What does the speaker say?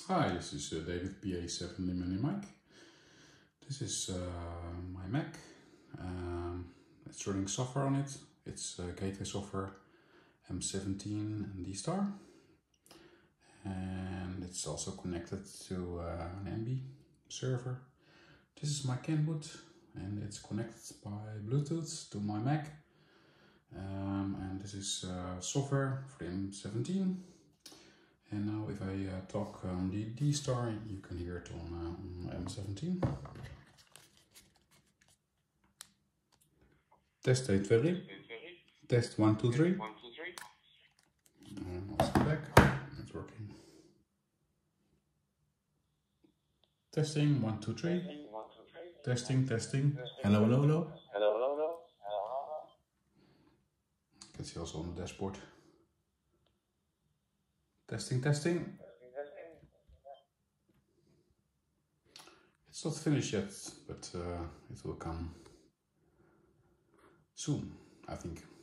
Hi, this is David, BA7 Limony Mic. This is my Mac. It's running software on it. It's gateway software M17 and D-STAR. And it's also connected to an AMBE server. This is my CAN boot and it's connected by Bluetooth to my Mac. And this is software for the M17. And now if I talk on the D-STAR, you can hear it on M17. Test 8 very. Test 1, 2, 3. Also back. It's working. Testing 1, 2, 3. Testing, testing. Hello, hello, hello. Hello, hello, hello. You can see also on the dashboard. Testing, testing. It's not finished yet, but it will come soon, I think.